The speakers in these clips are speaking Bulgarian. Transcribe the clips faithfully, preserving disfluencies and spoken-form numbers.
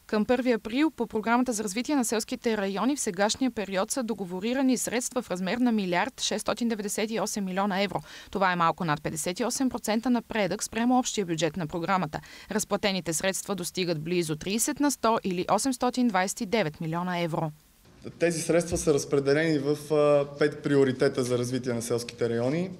Към първи април по програмата за развитие на селските райони в сегашния период са договорирани средства в размер на милиард шестстотин деветдесет и осем милиона евро. Това е малко над петдесет и осем процента напредък спрямо общия бюджет на програмата. Разплатените средства достигат близо тридесет на сто или осемстотин двадесет и девет милиона евро. Тези средства са разпределени в пет приоритета за развитие на селските райони.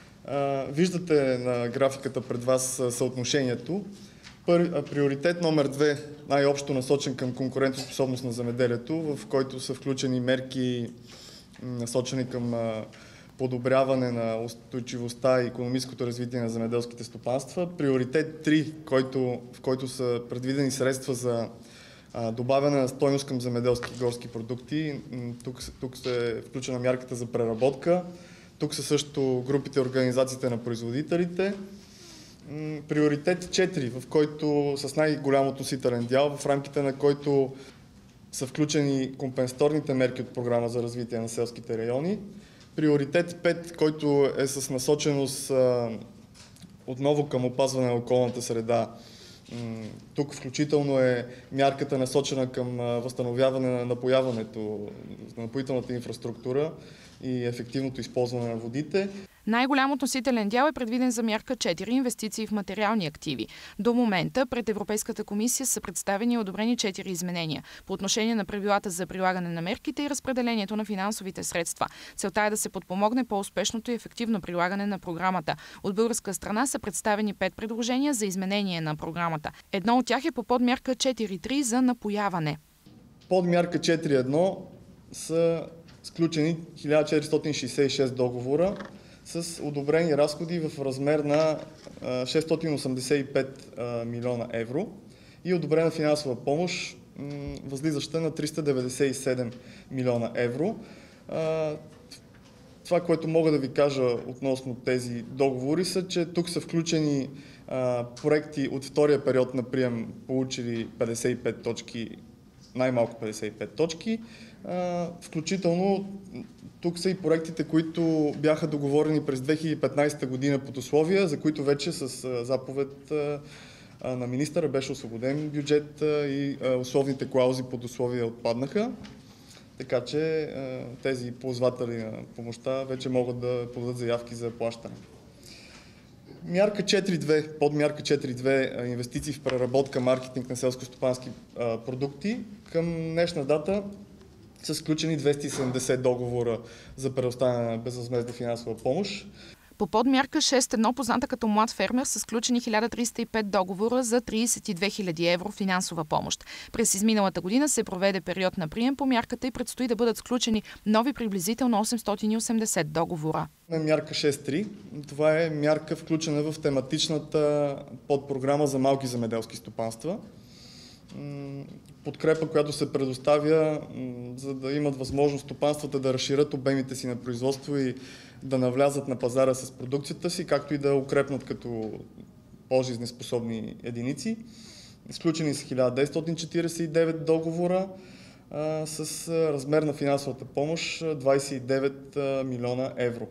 Виждате на графиката пред вас съотношението. Приоритет номер две, най-общо насочен към конкурентоспособност на земеделието, в който са включени мерки насочени към подобряване на устойчивостта и икономическото развитие на земеделските стопанства. Приоритет три, който, в който са предвидени средства за добавяне на стойност към земеделски и горски продукти. Тук, тук се е включена мярката за преработка. Тук са също групите, организациите на производителите. Приоритет четири, в който с най-голям относителен дял, в рамките на който са включени компенсаторните мерки от програма за развитие на селските райони. Приоритет пет, който е с насоченост а, отново към опазване на околната среда. Тук включително е мярката насочена към възстановяване на напояването, на напоителната инфраструктура и ефективното използване на водите. Най-голям относителен дял е предвиден за мярка четири инвестиции в материални активи. До момента пред Европейската комисия са представени и одобрени четири изменения по отношение на правилата за прилагане на мерките и разпределението на финансовите средства. Целта е да се подпомогне по-успешното и ефективно прилагане на програмата. От българска страна са представени пет предложения за изменение на програмата. Едно от тях е по подмярка четири три за напояване. Подмярка четири едно са сключени хиляда четиристотин шестдесет и шест договора с одобрени разходи в размер на шестстотин осемдесет и пет милиона евро и одобрена финансова помощ, възлизаща на триста деветдесет и седем милиона евро. Това, което мога да ви кажа относно тези договори, са, че тук са включени проекти от втория период на прием, получили петдесет и пет точки, най-малко петдесет и пет точки. Включително тук са и проектите, които бяха договорени през две хиляди и петнадесета година под условия, за които вече с заповед на министъра беше освободен бюджет и условните клаузи под условия отпаднаха. Така че тези ползватели на помощта вече могат да подадат заявки за плащане. Мярка четири две, подмярка четири две, инвестиции в преработка, маркетинг на селско-стопански продукти. Към днешна дата са сключени двеста и седемдесет договора за предоставяне на безвъзмездна финансова помощ. По подмярка шест едно, позната като млад фермер, са сключени хиляда триста и пет договора за тридесет и две хиляди евро финансова помощ. През изминалата година се проведе период на прием по мярката и предстои да бъдат сключени нови приблизително осемстотин и осемдесет договора. Мярка шест три. Това е мярка, включена в тематичната подпрограма за малки земеделски стопанства. Подкрепа, която се предоставя, за да имат възможност стопанствата да разширят обемите си на производство и да навлязат на пазара с продукцията си, както и да укрепнат като по-жизнеспособни единици. Сключени са хиляда деветстотин четиридесет и девет договора а, с размер на финансовата помощ двадесет и девет милиона евро.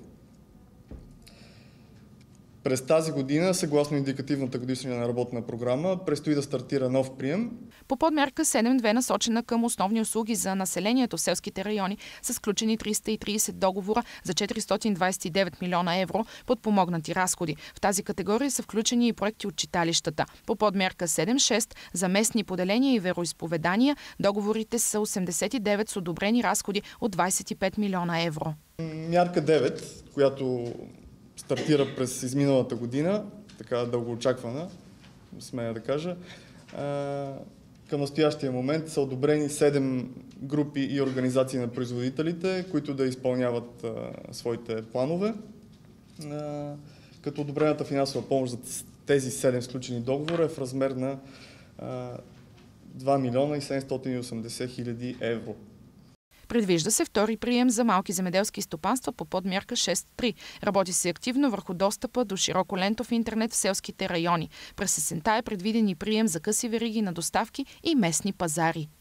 През тази година, съгласно индикативната годишна работна програма, предстои да стартира нов прием. По подмярка седем две, насочена към основни услуги за населението в селските райони, са сключени триста и тридесет договора за четиристотин двадесет и девет милиона евро подпомогнати разходи. В тази категория са включени и проекти от читалищата. По подмярка седем шест за местни поделения и вероизповедания договорите са осемдесет и девет с одобрени разходи от двадесет и пет милиона евро. Мярка девет, която стартира през изминалата година, така дългоочаквана, смея да кажа. Към настоящия момент са одобрени седем групи и организации на производителите, които да изпълняват а, своите планове. А, като одобрената финансова помощ за тези седем сключени договора е в размер на а, два милиона и седемстотин и осемдесет хиляди евро. Предвижда се втори прием за малки земеделски стопанства по подмярка шест три. Работи се активно върху достъпа до широколентов интернет в селските райони. През есента е предвиден и прием за къси вериги на доставки и местни пазари.